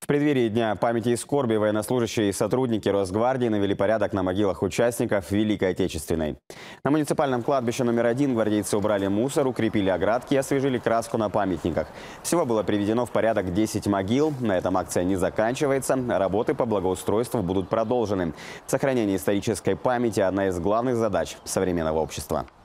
В преддверии Дня памяти и скорби военнослужащие и сотрудники Росгвардии навели порядок на могилах участников Великой Отечественной. На муниципальном кладбище номер 1 гвардейцы убрали мусор, укрепили оградки и освежили краску на памятниках. Всего было приведено в порядок 10 могил. На этом акция не заканчивается. Работы по благоустройству будут продолжены. Сохранение исторической памяти – одна из главных задач современного общества.